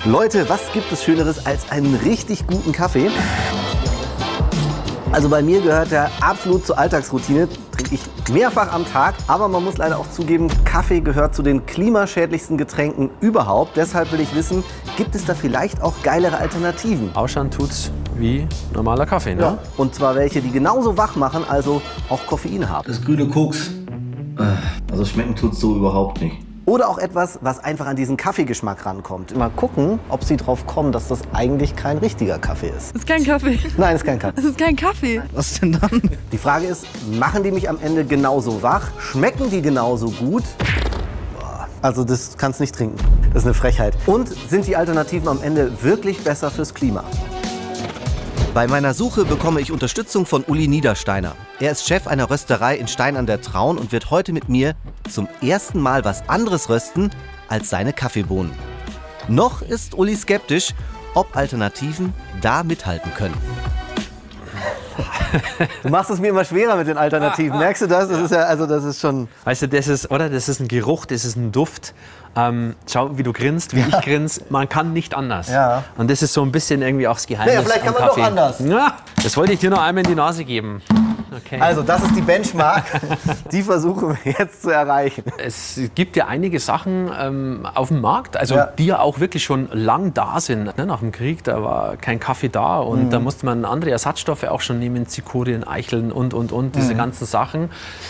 Leute, was gibt es Schöneres als einen richtig guten Kaffee? Also bei mir gehört der absolut zur Alltagsroutine, trinke ich mehrfach am Tag. Aber man muss leider auch zugeben, Kaffee gehört zu den klimaschädlichsten Getränken überhaupt. Deshalb will ich wissen, gibt es da vielleicht auch geilere Alternativen? Ausschauen tut's wie normaler Kaffee, ne? Ja. Und zwar welche, die genauso wach machen, also auch Koffein haben. Das grüne Koks. Also schmecken tut's so überhaupt nicht. Oder auch etwas, was einfach an diesen Kaffeegeschmack rankommt. Mal gucken, ob Sie drauf kommen, dass das eigentlich kein richtiger Kaffee ist. Das ist kein Kaffee. Nein, ist kein Kaffee. Das ist kein Kaffee. Was denn dann? Die Frage ist, machen die mich am Ende genauso wach? Schmecken die genauso gut? Boah, also das kannst du nicht trinken. Das ist eine Frechheit. Und sind die Alternativen am Ende wirklich besser fürs Klima? Bei meiner Suche bekomme ich Unterstützung von Uli Niedersteiner. Er ist Chef einer Rösterei in Stein an der Traun und wird heute mit mir zum ersten Mal was anderes rösten als seine Kaffeebohnen. Noch ist Uli skeptisch, ob Alternativen da mithalten können. Du machst es mir immer schwerer mit den Alternativen. Merkst du das? Das ist ja, also das ist schon... Weißt du, das ist ein Geruch, das ist ein Duft. Schau, wie du grinst, wie ich grinse. Man kann nicht anders. Ja. Und das ist so ein bisschen irgendwie auch das Geheimnis. Naja, vielleicht kann am man Kaffee. doch anders. Ja, das wollte ich dir noch einmal in die Nase geben. Okay. Also das ist die Benchmark, die versuchen wir jetzt zu erreichen. Es gibt ja einige Sachen auf dem Markt, also die ja auch wirklich schon lang da sind. Nach dem Krieg, da war kein Kaffee da und da musste man andere Ersatzstoffe auch schon nehmen, Zikorien, Eicheln und, diese ganzen Sachen.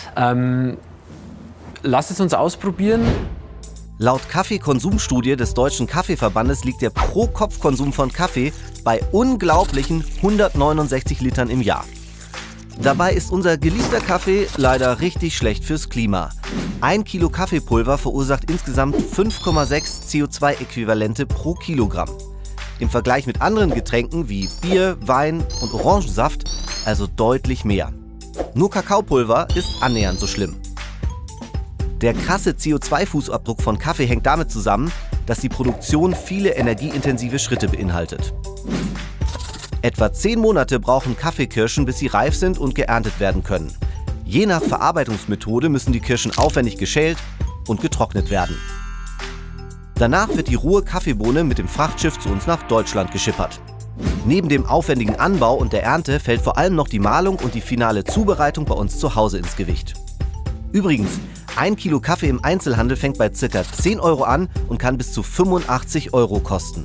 Lass es uns ausprobieren. Laut Kaffeekonsumstudie des Deutschen Kaffeeverbandes liegt der Pro-Kopf-Konsum von Kaffee bei unglaublichen 169 Litern im Jahr. Dabei ist unser geliebter Kaffee leider richtig schlecht fürs Klima. 1 Kilo Kaffeepulver verursacht insgesamt 5,6 CO2-Äquivalente pro Kilogramm. Im Vergleich mit anderen Getränken wie Bier, Wein und Orangensaft also deutlich mehr. Nur Kakaopulver ist annähernd so schlimm. Der krasse CO2-Fußabdruck von Kaffee hängt damit zusammen, dass die Produktion viele energieintensive Schritte beinhaltet. Etwa 10 Monate brauchen Kaffeekirschen, bis sie reif sind und geerntet werden können. Je nach Verarbeitungsmethode müssen die Kirschen aufwendig geschält und getrocknet werden. Danach wird die rohe Kaffeebohne mit dem Frachtschiff zu uns nach Deutschland geschippert. Neben dem aufwendigen Anbau und der Ernte fällt vor allem noch die Mahlung und die finale Zubereitung bei uns zu Hause ins Gewicht. Übrigens, 1 Kilo Kaffee im Einzelhandel fängt bei ca. 10 Euro an und kann bis zu 85 Euro kosten.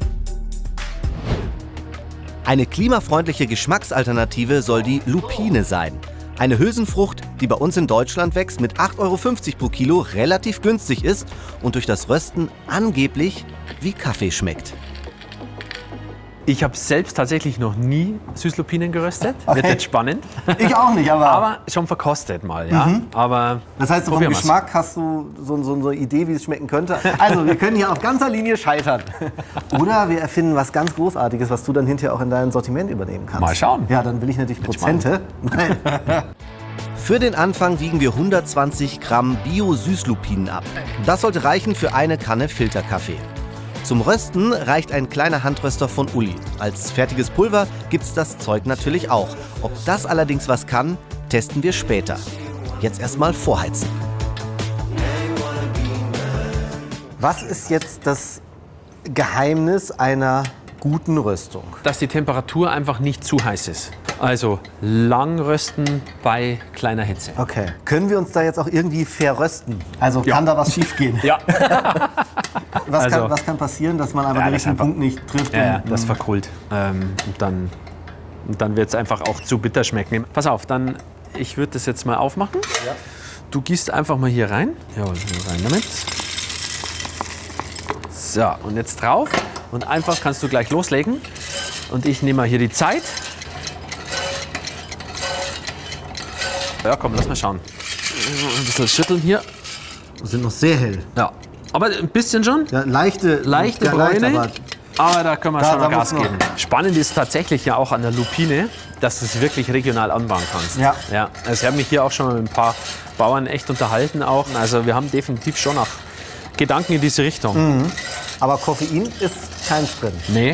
Eine klimafreundliche Geschmacksalternative soll die Lupine sein. Eine Hülsenfrucht, die bei uns in Deutschland wächst, mit 8,50 Euro pro Kilo relativ günstig ist und durch das Rösten angeblich wie Kaffee schmeckt. Ich habe selbst tatsächlich noch nie Süßlupinen geröstet. Okay. Wird jetzt spannend. Ich auch nicht, Aber schon verkostet mal, ja. Aber das heißt, vom Geschmack hast du so eine Idee, wie es schmecken könnte. Also, wir können hier auf ganzer Linie scheitern. Oder wir erfinden was ganz Großartiges, was du dann hinterher auch in dein Sortiment übernehmen kannst. Mal schauen. Ja, dann will ich natürlich Prozente. Nein. Für den Anfang wiegen wir 120 Gramm Bio-Süßlupinen ab. Das sollte reichen für eine Kanne Filterkaffee. Zum Rösten reicht ein kleiner Handröster von Uli. Als fertiges Pulver gibt's das Zeug natürlich auch. Ob das allerdings was kann, testen wir später. Jetzt erstmal vorheizen. Was ist jetzt das Geheimnis einer guten Röstung? dass die Temperatur einfach nicht zu heiß ist. Also lang rösten bei kleiner Hitze. Okay. Können wir uns da jetzt auch irgendwie verrösten? Also kann da was schief gehen? Ja. Was kann passieren, dass man aber den richtigen Punkt nicht trifft? Ja, das verkohlt. Und dann wird es einfach auch zu bitter schmecken. Pass auf, ich würde das jetzt mal aufmachen. Ja. Du gießt einfach mal hier rein. Jawohl, rein damit. So, und jetzt drauf. Und einfach kannst du gleich loslegen. Und ich nehme mal hier die Zeit. Ja, komm, lass mal schauen. Ein bisschen schütteln hier. Sind noch sehr hell. Ja, aber ein bisschen schon. Ja, leichte Bräune. Aber da können wir schon mal Gas noch geben. Spannend ist tatsächlich ja auch an der Lupine, dass du es wirklich regional anbauen kannst. Ja. Ja. Also ich habe mich hier auch schon mit ein paar Bauern echt unterhalten auch. Also wir haben definitiv schon noch Gedanken in diese Richtung. Mhm. Aber Koffein ist keins drin. Nee.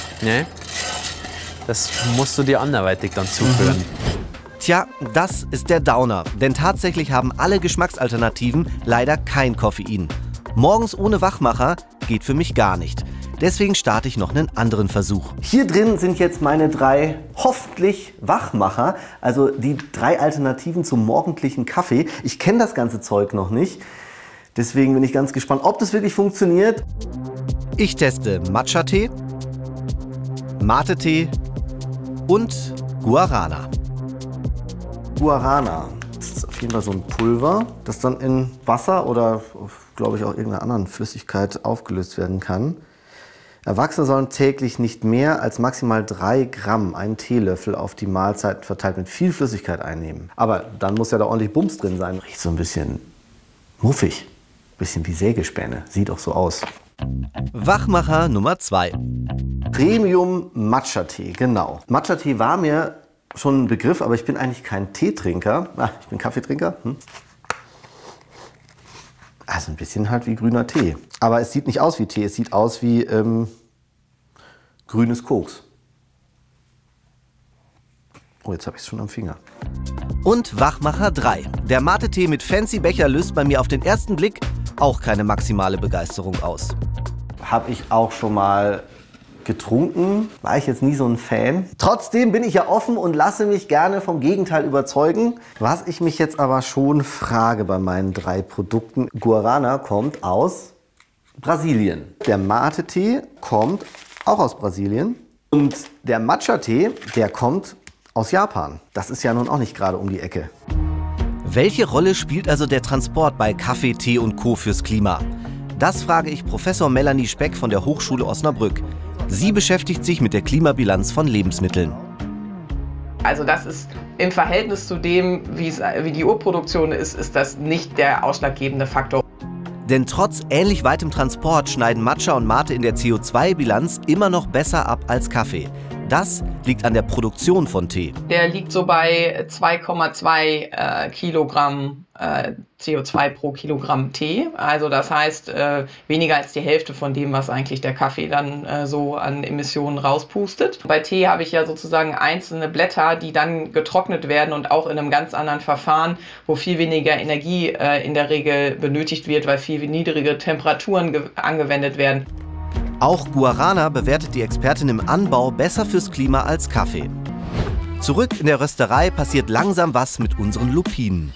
Das musst du dir anderweitig dann zuführen. Tja, das ist der Downer. Denn tatsächlich haben alle Geschmacksalternativen leider kein Koffein. Morgens ohne Wachmacher geht für mich gar nicht. Deswegen starte ich noch einen anderen Versuch. Hier drin sind jetzt meine 3 hoffentlich Wachmacher, also die 3 Alternativen zum morgendlichen Kaffee. Ich kenne das ganze Zeug noch nicht, deswegen bin ich ganz gespannt, ob das wirklich funktioniert. Ich teste Matcha-Tee, Mate-Tee und Guarana. Guarana, das ist auf jeden Fall so ein Pulver, das dann in Wasser oder, glaube ich, auch irgendeiner anderen Flüssigkeit aufgelöst werden kann. Erwachsene sollen täglich nicht mehr als maximal 3 Gramm, einen Teelöffel, auf die Mahlzeiten verteilt mit viel Flüssigkeit einnehmen. Aber dann muss ja da ordentlich Bums drin sein. Riecht so ein bisschen muffig, bisschen wie Sägespäne, sieht auch so aus. Wachmacher Nummer 2. Premium Matcha-Tee, genau. Matcha-Tee war mir schon ein Begriff, aber ich bin eigentlich kein Teetrinker. Ich bin Kaffeetrinker. Also ein bisschen halt wie grüner Tee. Aber es sieht nicht aus wie Tee, es sieht aus wie grünes Koks. Oh, jetzt habe ich es schon am Finger. Und Wachmacher 3. Der Mate-Tee mit fancy Becher löst bei mir auf den ersten Blick auch keine maximale Begeisterung aus. Habe ich auch schon mal getrunken, war ich jetzt nie so ein Fan. Trotzdem bin ich ja offen und lasse mich gerne vom Gegenteil überzeugen. Was ich mich jetzt aber schon frage bei meinen 3 Produkten. Guarana kommt aus Brasilien. Der Mate-Tee kommt auch aus Brasilien. Und der Matcha-Tee, der kommt aus Japan. Das ist ja nun auch nicht gerade um die Ecke. Welche Rolle spielt also der Transport bei Kaffee, Tee und Co. fürs Klima? Das frage ich Professor Melanie Speck von der Hochschule Osnabrück. Sie beschäftigt sich mit der Klimabilanz von Lebensmitteln. Also das ist im Verhältnis zu dem, wie die Urproduktion ist, ist das nicht der ausschlaggebende Faktor. Denn trotz ähnlich weitem Transport schneiden Matcha und Mate in der CO2-Bilanz immer noch besser ab als Kaffee. Das liegt an der Produktion von Tee. Der liegt so bei 2,2 Kilogramm CO2 pro Kilogramm Tee. Also das heißt weniger als die Hälfte von dem, was eigentlich der Kaffee dann so an Emissionen rauspustet. Bei Tee habe ich ja sozusagen einzelne Blätter, die dann getrocknet werden und auch in einem ganz anderen Verfahren, wo viel weniger Energie in der Regel benötigt wird, weil viel niedrigere Temperaturen angewendet werden. Auch Guarana bewertet die Expertin im Anbau besser fürs Klima als Kaffee. Zurück in der Rösterei passiert langsam was mit unseren Lupinen.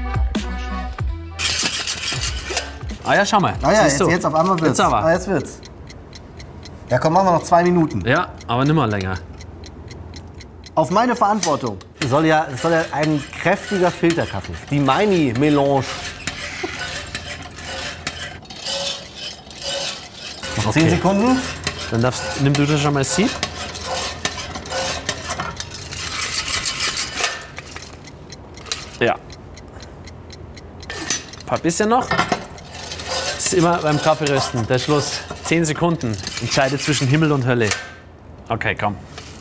Ah ja, schau mal. Ah ja, jetzt auf einmal wird's. Jetzt wird's. Ja komm, machen wir noch 2 Minuten. Ja, aber nimmer länger. Auf meine Verantwortung. Es soll ja ein kräftiger Filterkaffee. Die Meini Melange. Noch 10 Sekunden. Dann nimm du das schon mal Sieb. Ja. Ein paar bisschen noch. Das ist immer beim Kaffeerösten der Schluss. 10 Sekunden. Entscheide zwischen Himmel und Hölle. Okay, komm.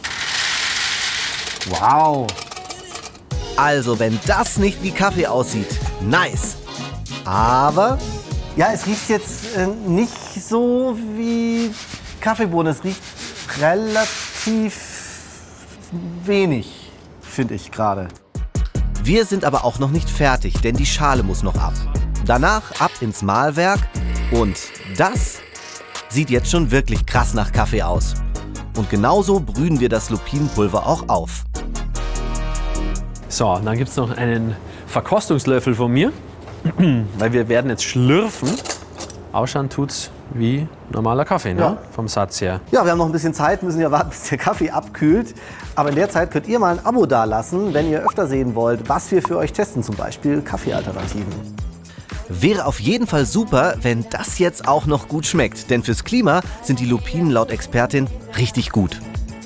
Wow. Also, wenn das nicht wie Kaffee aussieht, nice. Aber ja, es riecht jetzt nicht so wie Kaffeebohnen. Es riecht relativ wenig, finde ich gerade. Wir sind aber auch noch nicht fertig, denn die Schale muss noch ab. Danach ab ins Mahlwerk und das sieht jetzt schon wirklich krass nach Kaffee aus. Und genauso brühen wir das Lupinenpulver auch auf. So, und dann gibt es noch einen Verkostungslöffel von mir, weil wir werden jetzt schlürfen. Ausschauen tut's wie normaler Kaffee, ne? Ja. Vom Satz her. Ja, wir haben noch ein bisschen Zeit, müssen ja warten, bis der Kaffee abkühlt. Aber in der Zeit könnt ihr mal ein Abo dalassen, wenn ihr öfter sehen wollt, was wir für euch testen, zum Beispiel Kaffeealternativen. Wäre auf jeden Fall super, wenn das jetzt auch noch gut schmeckt. Denn fürs Klima sind die Lupinen laut Expertin richtig gut.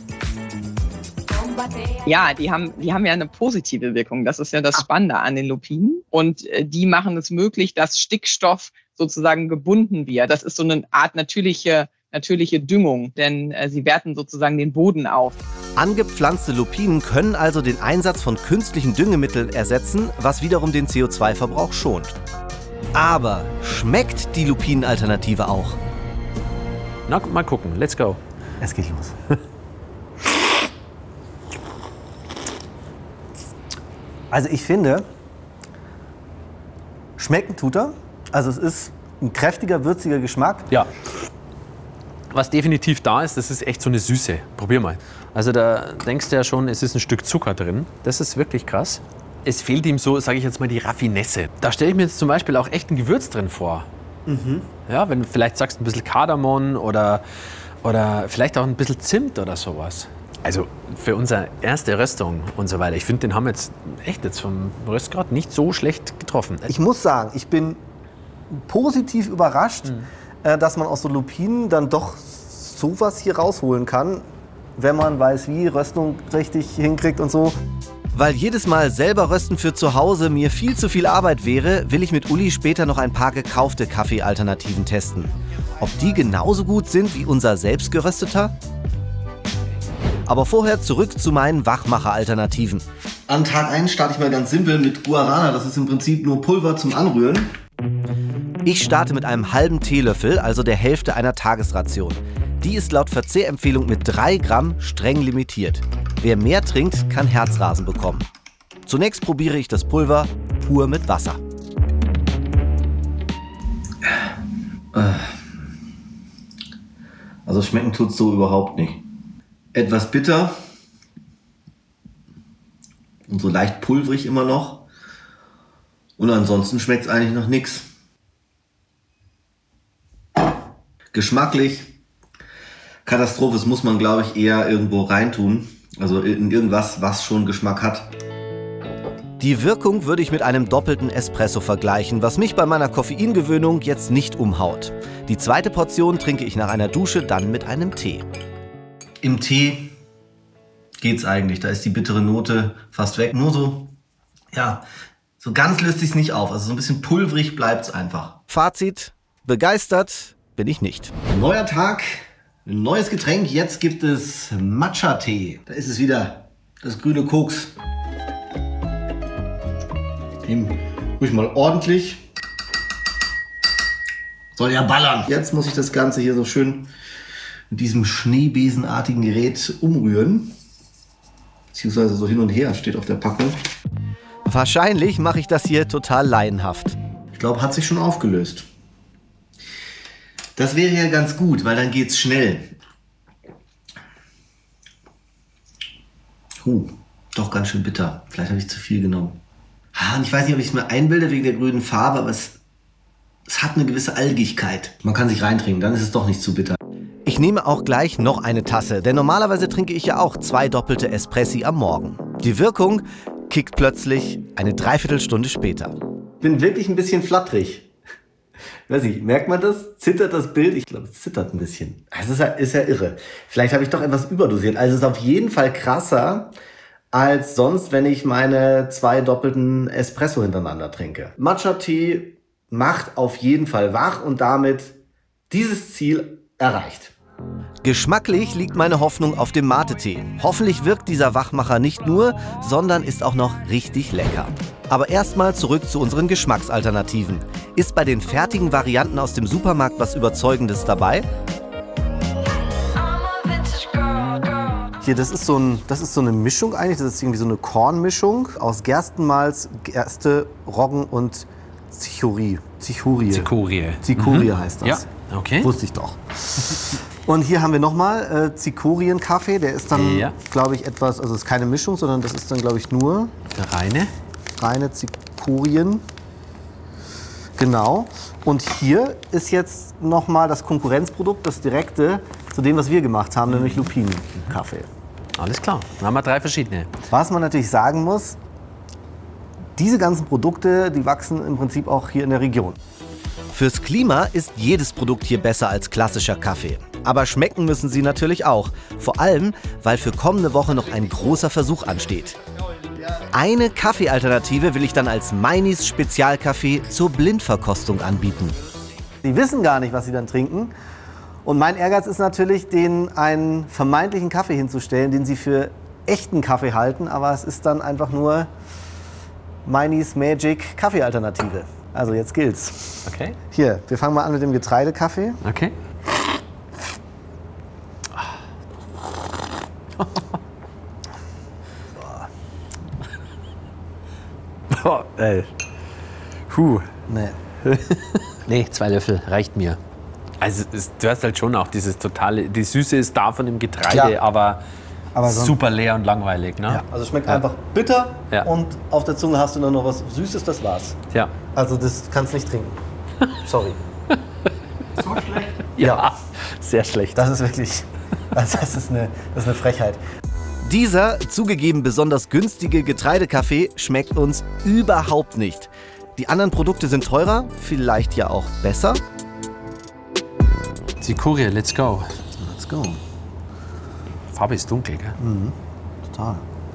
Ja, die haben ja eine positive Wirkung. Das ist ja das Spannende an den Lupinen. Und die machen es möglich, dass Stickstoff sozusagen gebunden wird. Das ist so eine Art natürliche Düngung, denn sie werten sozusagen den Boden auf. Angepflanzte Lupinen können also den Einsatz von künstlichen Düngemitteln ersetzen, was wiederum den CO2-Verbrauch schont. Aber schmeckt die Lupinenalternative auch? Na, mal gucken. Let's go. Es geht los. Also ich finde, schmecken tut er. Also es ist ein kräftiger, würziger Geschmack. Ja. Was definitiv da ist, das ist echt so eine Süße. Probier mal. Also da denkst du ja schon, es ist ein Stück Zucker drin. Das ist wirklich krass. Es fehlt ihm so, sage ich jetzt mal, die Raffinesse. Da stelle ich mir jetzt zum Beispiel auch echt ein Gewürz drin vor. Ja, wenn du vielleicht sagst, ein bisschen Kardamom oder vielleicht auch ein bisschen Zimt oder sowas. Also für unsere erste Röstung und so weiter. Ich finde, den haben wir jetzt echt jetzt vom Röstgrad nicht so schlecht getroffen. Ich muss sagen, ich bin positiv überrascht, dass man aus so Lupinen dann doch sowas hier rausholen kann, wenn man weiß, wie Röstung richtig hinkriegt und so. Weil jedes Mal selber rösten für zu Hause mir viel zu viel Arbeit wäre, will ich mit Uli später noch ein paar gekaufte Kaffeealternativen testen. Ob die genauso gut sind wie unser selbstgerösteter? Aber vorher zurück zu meinen Wachmacher-Alternativen. An Tag 1 starte ich mal ganz simpel mit Guarana. Das ist im Prinzip nur Pulver zum Anrühren. Ich starte mit einem halben Teelöffel, also der Hälfte einer Tagesration. Die ist laut Verzehrempfehlung mit 3 Gramm streng limitiert. Wer mehr trinkt, kann Herzrasen bekommen. Zunächst probiere ich das Pulver pur mit Wasser. Also schmecken tut's so überhaupt nicht. Etwas bitter und so leicht pulverig immer noch. Und ansonsten schmeckt es eigentlich noch nichts. Geschmacklich Katastrophe, das muss man, glaube ich, eher irgendwo reintun. Also in irgendwas, was schon Geschmack hat. Die Wirkung würde ich mit einem doppelten Espresso vergleichen, was mich bei meiner Koffeingewöhnung jetzt nicht umhaut. Die zweite Portion trinke ich nach einer Dusche dann mit einem Tee. Im Tee geht's eigentlich, da ist die bittere Note fast weg. Nur so, ja, so ganz löst sich's nicht auf. Also so ein bisschen pulverig bleibt's einfach. Fazit: begeistert bin ich nicht. Neuer Tag, ein neues Getränk. Jetzt gibt es Matcha-Tee. Da ist es wieder, das grüne Koks. Nehmen ruhig mal ordentlich. Soll ja ballern. Jetzt muss ich das Ganze hier so schön mit diesem schneebesenartigen Gerät umrühren. Beziehungsweise so hin und her, steht auf der Packung. Wahrscheinlich mache ich das hier total laienhaft. Ich glaube, hat sich schon aufgelöst. Das wäre ja ganz gut, weil dann geht's schnell. Doch ganz schön bitter. Vielleicht habe ich zu viel genommen. Und ich weiß nicht, ob ich es mir einbilde wegen der grünen Farbe, aber es hat eine gewisse Algigkeit. Man kann sich reintrinken, dann ist es doch nicht zu bitter. Ich nehme auch gleich noch eine Tasse, denn normalerweise trinke ich ja auch 2 doppelte Espressi am Morgen. Die Wirkung kickt plötzlich eine Dreiviertelstunde später. Ich bin wirklich ein bisschen flatterig. Weiß nicht, merkt man das? Zittert das Bild? Ich glaube, es zittert ein bisschen. Es ist ja irre. Vielleicht habe ich doch etwas überdosiert. Also es ist auf jeden Fall krasser als sonst, wenn ich meine 2 doppelten Espresso hintereinander trinke. Matcha-Tee macht auf jeden Fall wach und damit dieses Ziel erreicht. Geschmacklich liegt meine Hoffnung auf dem Mate-Tee. Hoffentlich wirkt dieser Wachmacher nicht nur, sondern ist auch noch richtig lecker. Aber erstmal zurück zu unseren Geschmacksalternativen. Ist bei den fertigen Varianten aus dem Supermarkt was Überzeugendes dabei? Hier, das ist so eine Mischung eigentlich. Das ist irgendwie so eine Kornmischung aus Gerstenmalz, Gerste, Roggen und Zichurie. Zichurie heißt das. Ja, okay. Wusste ich doch. Und hier haben wir nochmal Zichorien-Kaffee. Der ist dann, glaube ich, etwas, also es ist keine Mischung, sondern das ist dann, glaube ich, nur reine Zichorien. Genau. Und hier ist jetzt nochmal das Konkurrenzprodukt, das direkte zu dem, was wir gemacht haben, nämlich Lupinen-Kaffee. Alles klar, dann haben wir 3 verschiedene. Was man natürlich sagen muss, diese ganzen Produkte, die wachsen im Prinzip auch hier in der Region. Fürs Klima ist jedes Produkt hier besser als klassischer Kaffee. Aber schmecken müssen sie natürlich auch. Vor allem, weil für kommende Woche noch ein großer Versuch ansteht. Eine Kaffeealternative will ich dann als Meinis Spezialkaffee zur Blindverkostung anbieten. Sie wissen gar nicht, was sie dann trinken. Und mein Ehrgeiz ist natürlich, denen einen vermeintlichen Kaffee hinzustellen, den sie für echten Kaffee halten. Aber es ist dann einfach nur Meinis Magic Kaffeealternative. Also jetzt gilt's. Okay. Hier, wir fangen mal an mit dem Getreidekaffee. Okay. Boah, ey. Nee. Nee, 2 Löffel reicht mir. Also du hast halt schon auch dieses totale, die Süße ist da von dem Getreide, aber super leer und langweilig. Ne? Ja, also schmeckt einfach bitter und auf der Zunge hast du nur noch was Süßes, das war's. Ja. Also das kannst du nicht trinken. Sorry. So schlecht? Ja, sehr schlecht. Das ist wirklich, also das ist eine Frechheit. Dieser zugegeben besonders günstige Getreidekaffee schmeckt uns überhaupt nicht. Die anderen Produkte sind teurer, vielleicht ja auch besser. Cicoria, let's go. Let's go. Farbe ist dunkel, gell? Mhm. Total.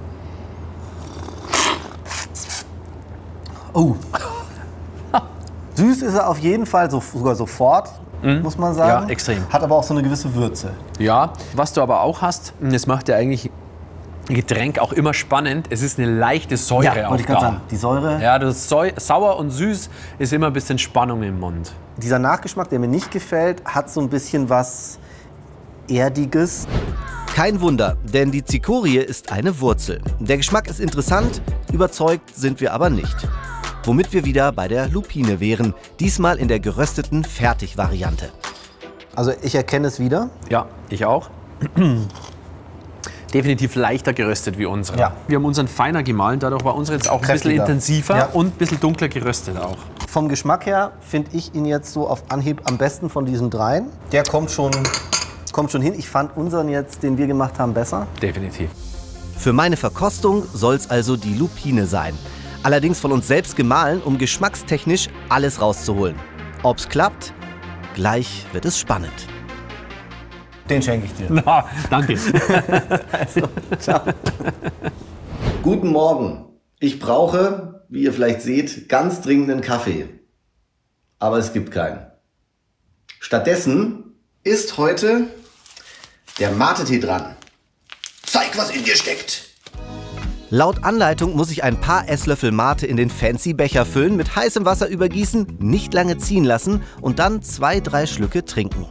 Oh. Süß ist er auf jeden Fall, sogar sofort, muss man sagen. Ja, extrem. Hat aber auch so eine gewisse Würze. Ja, was du aber auch hast, das macht ja eigentlich Getränk auch immer spannend. Es ist eine leichte Säure auch da. Sagen. Die Säure. Ja, das sauer und süß ist immer ein bisschen Spannung im Mund. Dieser Nachgeschmack, der mir nicht gefällt, hat so ein bisschen was Erdiges. Kein Wunder, denn die Cicorie ist eine Wurzel. Der Geschmack ist interessant, überzeugt sind wir aber nicht. Womit wir wieder bei der Lupine wären, diesmal in der gerösteten Fertigvariante. Also ich erkenne es wieder. Ja, ich auch. Definitiv leichter geröstet wie unsere. Ja. Wir haben unseren feiner gemahlen, dadurch war unsere jetzt auch ein bisschen Kräftiger. intensiver und ein bisschen dunkler geröstet auch. Vom Geschmack her finde ich ihn jetzt so auf Anhieb am besten von diesen dreien. Der kommt schon hin. Ich fand unseren jetzt, den wir gemacht haben, besser. Definitiv. Für meine Verkostung soll es also die Lupine sein. Allerdings von uns selbst gemahlen, um geschmackstechnisch alles rauszuholen. Ob's klappt? Gleich wird es spannend. Den schenke ich dir. Na, danke. Also, ciao. Guten Morgen. Ich brauche, wie ihr vielleicht seht, ganz dringend einen Kaffee. Aber es gibt keinen. Stattdessen ist heute der Mate-Tee dran. Zeig, was in dir steckt. Laut Anleitung muss ich ein paar Esslöffel Mate in den fancy Becher füllen, mit heißem Wasser übergießen, nicht lange ziehen lassen und dann 2-3 Schlücke trinken.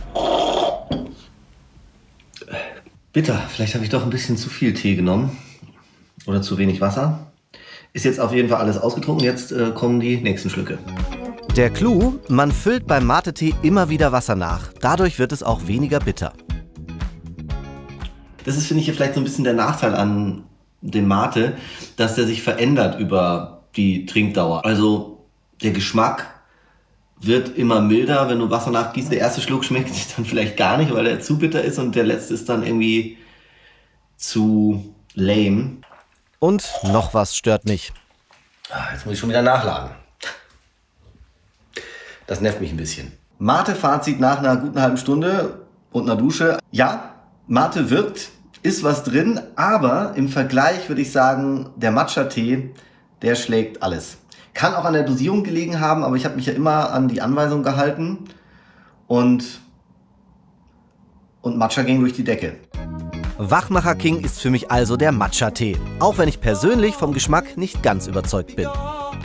Bitter, vielleicht habe ich doch ein bisschen zu viel Tee genommen. Oder zu wenig Wasser. Ist jetzt auf jeden Fall alles ausgetrunken, jetzt kommen die nächsten Schlücke. Der Clou, man füllt beim Mate-Tee immer wieder Wasser nach. Dadurch wird es auch weniger bitter. Das ist, finde ich, hier vielleicht so ein bisschen der Nachteil an dem Mate, dass der sich verändert über die Trinkdauer. Also der Geschmack wird immer milder, wenn du Wasser nachgießt. Der erste Schluck schmeckt sich dann vielleicht gar nicht, weil der zu bitter ist und der letzte ist dann irgendwie zu lame. Und noch was stört mich. Jetzt muss ich schon wieder nachladen. Das nervt mich ein bisschen. Mate-Fazit nach einer guten halben Stunde und einer Dusche. Ja, Mate wirkt, ist was drin, aber im Vergleich würde ich sagen, der Matcha-Tee, der schlägt alles. Kann auch an der Dosierung gelegen haben, aber ich habe mich ja immer an die Anweisung gehalten und Matcha ging durch die Decke. Wachmacher King ist für mich also der Matcha-Tee, auch wenn ich persönlich vom Geschmack nicht ganz überzeugt bin.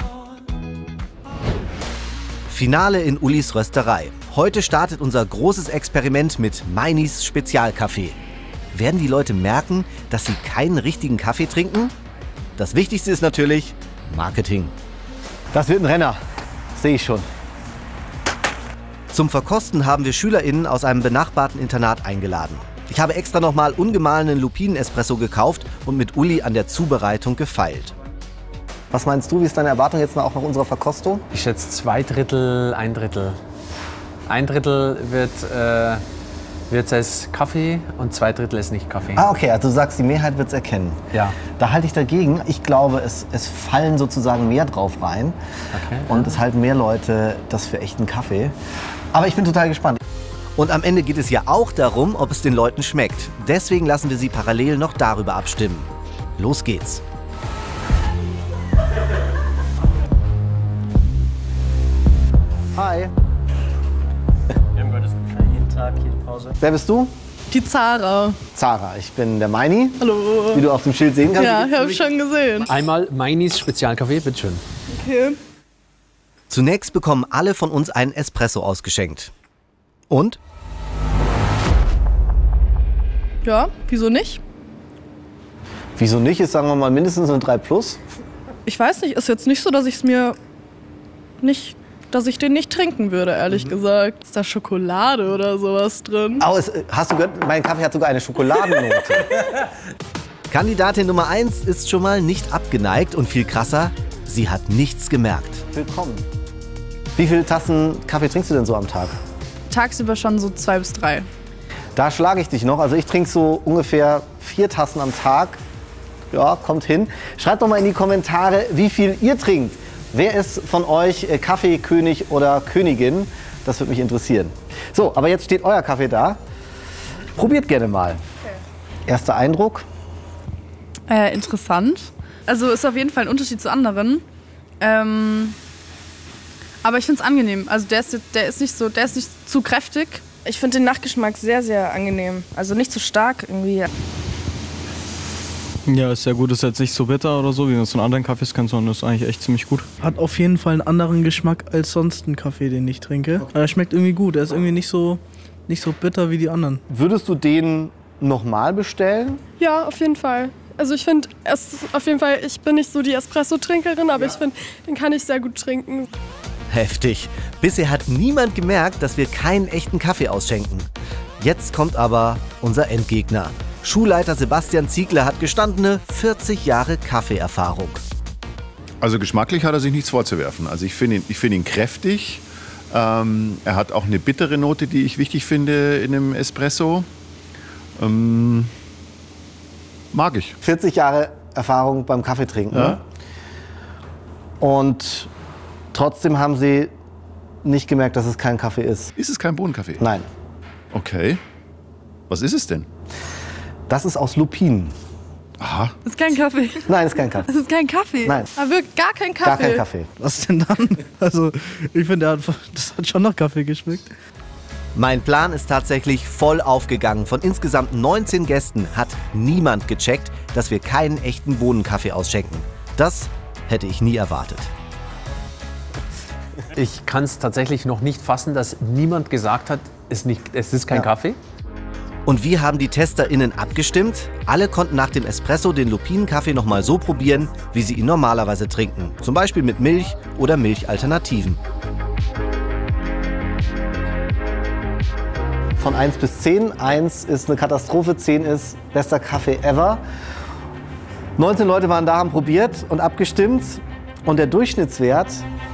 Finale in Ulis Rösterei. Heute startet unser großes Experiment mit Meinis Spezialkaffee. Werden die Leute merken, dass sie keinen richtigen Kaffee trinken? Das Wichtigste ist natürlich Marketing. Das wird ein Renner, sehe ich schon. Zum Verkosten haben wir SchülerInnen aus einem benachbarten Internat eingeladen. Ich habe extra nochmal ungemahlenen Lupinen-Espresso gekauft und mit Uli an der Zubereitung gefeilt. Was meinst du, wie ist deine Erwartung jetzt auch nach unserer Verkostung? Ich schätze 2 Drittel, 1 Drittel. 1 Drittel wird als Kaffee und 2 Drittel ist nicht Kaffee. Ah, okay, also du sagst, die Mehrheit wird es erkennen. Ja. Da halte ich dagegen. Ich glaube, es fallen sozusagen mehr drauf rein. Okay. Und es halten mehr Leute das für echten Kaffee. Aber ich bin total gespannt. Und am Ende geht es ja auch darum, ob es den Leuten schmeckt. Deswegen lassen wir sie parallel noch darüber abstimmen. Los geht's. Hi. Jeden Tag, jede Pause. Wer bist du? Die Zara. Zara. Ich bin der Meini. Hallo. Wie du auf dem Schild sehen kannst. Ja, ich habe schon gesehen. Einmal Meinis Spezialkaffee, bitteschön. Okay. Zunächst bekommen alle von uns einen Espresso ausgeschenkt. Und? Ja, wieso nicht? Wieso nicht? Ist, sagen wir mal, mindestens eine 3+. Ich weiß nicht, ist jetzt nicht so, dass ich es mir nicht dass ich den nicht trinken würde, ehrlich gesagt. Ist da Schokolade oder sowas drin? Oh, hast du gehört, mein Kaffee hat sogar eine Schokoladennote. Kandidatin Nummer 1 ist schon mal nicht abgeneigt und viel krasser, sie hat nichts gemerkt. Willkommen. Wie viele Tassen Kaffee trinkst du denn so am Tag? Tagsüber schon so 2 bis 3. Da schlage ich dich noch. Also ich trinke so ungefähr 4 Tassen am Tag. Ja, kommt hin. Schreibt doch mal in die Kommentare, wie viel ihr trinkt. Wer ist von euch Kaffeekönig oder Königin? Das würde mich interessieren. So, aber jetzt steht euer Kaffee da. Probiert gerne mal. Okay. Erster Eindruck? Interessant. Also ist auf jeden Fall ein Unterschied zu anderen. Aber ich finde es angenehm. Also der ist nicht zu kräftig. Ich finde den Nachgeschmack sehr, sehr angenehm. Also nicht zu stark irgendwie. Ja, ist sehr gut. Ist jetzt nicht so bitter oder so, wie man es von anderen Kaffees kennt, sondern ist eigentlich echt ziemlich gut. Hat auf jeden Fall einen anderen Geschmack als sonst ein Kaffee, den ich trinke. Aber er schmeckt irgendwie gut. Er ist irgendwie nicht so bitter wie die anderen. Würdest du den nochmal bestellen? Ja, auf jeden Fall. Also ich finde, ich bin nicht so die Espresso-Trinkerin, aber ich finde, den kann ich sehr gut trinken. Heftig. Bisher hat niemand gemerkt, dass wir keinen echten Kaffee ausschenken. Jetzt kommt aber unser Endgegner. Schulleiter Sebastian Ziegler hat gestandene 40 Jahre Kaffeeerfahrung. Also geschmacklich hat er sich nichts vorzuwerfen. Also ich finde ihn kräftig. Er hat auch eine bittere Note, die ich wichtig finde in einem Espresso. Mag ich. 40 Jahre Erfahrung beim Kaffeetrinken. Ja. Und trotzdem haben Sie nicht gemerkt, dass es kein Kaffee ist. Ist es kein Bohnenkaffee? Nein. Okay. Was ist es denn? Das ist aus Lupinen. Aha. Das ist kein Kaffee. Nein, ist kein Kaffee. Das ist kein Kaffee. Nein. Aber wirklich gar kein Kaffee. Gar kein Kaffee. Was denn dann? Also ich finde, das hat schon nach Kaffee geschmeckt. Mein Plan ist tatsächlich voll aufgegangen. Von insgesamt 19 Gästen hat niemand gecheckt, dass wir keinen echten Bohnenkaffee ausschenken. Das hätte ich nie erwartet. Ich kann es tatsächlich noch nicht fassen, dass niemand gesagt hat, es ist kein Kaffee. Und wie haben die TesterInnen abgestimmt? Alle konnten nach dem Espresso den Lupinenkaffee nochmal so probieren, wie sie ihn normalerweise trinken. Zum Beispiel mit Milch oder Milchalternativen. Von 1 bis 10. 1 ist eine Katastrophe, 10 ist bester Kaffee ever. 19 Leute waren da, haben probiert und abgestimmt. Und der Durchschnittswert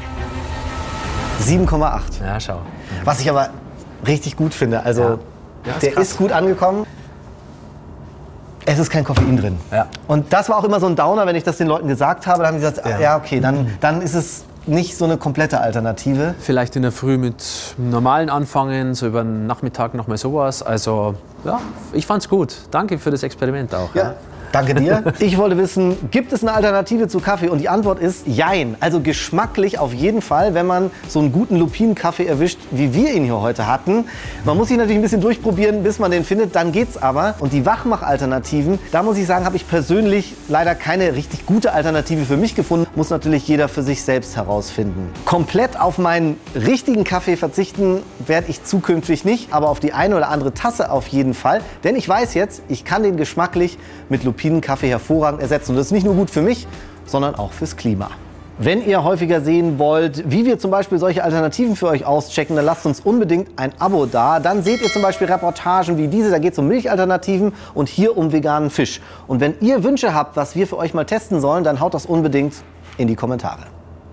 7,8. Ja, schau. Was ich aber richtig gut finde. Also der ist gut angekommen. Es ist kein Koffein drin. Ja. Und das war auch immer so ein Downer, wenn ich das den Leuten gesagt habe. Dann haben die gesagt, ja okay, dann ist es nicht so eine komplette Alternative. Vielleicht in der Früh mit normalen anfangen, so über den Nachmittag noch mal sowas. Also ja, ich fand's gut. Danke für das Experiment auch. Ja. Danke dir. Ich wollte wissen, gibt es eine Alternative zu Kaffee? Und die Antwort ist jein. Also geschmacklich auf jeden Fall, wenn man so einen guten Lupinenkaffee erwischt, wie wir ihn hier heute hatten. Man muss sich natürlich ein bisschen durchprobieren, bis man den findet, dann geht's aber. Und die Wachmach-Alternativen, da muss ich sagen, habe ich persönlich leider keine richtig gute Alternative für mich gefunden. Muss natürlich jeder für sich selbst herausfinden. Komplett auf meinen richtigen Kaffee verzichten werde ich zukünftig nicht, aber auf die eine oder andere Tasse auf jeden Fall. Denn ich weiß jetzt, ich kann den geschmacklich mit Lupinenkaffee hervorragend ersetzen. Und das ist nicht nur gut für mich, sondern auch fürs Klima. Wenn ihr häufiger sehen wollt, wie wir zum Beispiel solche Alternativen für euch auschecken, dann lasst uns unbedingt ein Abo da. Dann seht ihr zum Beispiel Reportagen wie diese, da geht es um Milchalternativen und hier um veganen Fisch. Und wenn ihr Wünsche habt, was wir für euch mal testen sollen, dann haut das unbedingt in die Kommentare.